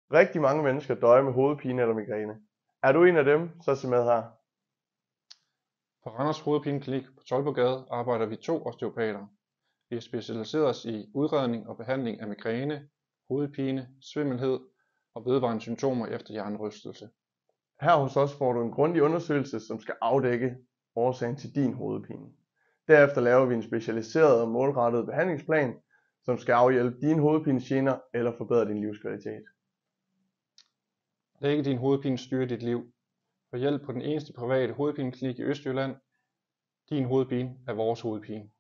Rigtig mange mennesker døjer med hovedpine eller migræne. Er du en af dem, så se med her. På Randers Hovedpineklinik på Toldbodgade arbejder vi 2 osteopater. Vi har specialiseret os i udredning og behandling af migræne, hovedpine, svimmelhed og vedvarende symptomer efter hjernerystelse. Her hos os får du en grundig undersøgelse, som skal afdække årsagen til din hovedpine. Derefter laver vi en specialiseret og målrettet behandlingsplan, som skal afhjælpe dine hovedpinegener eller forbedre din livskvalitet. Lad ikke din hovedpine styre dit liv. Få hjælp på den eneste private hovedpineklinik i Østjylland. Din hovedpine er vores hovedpine.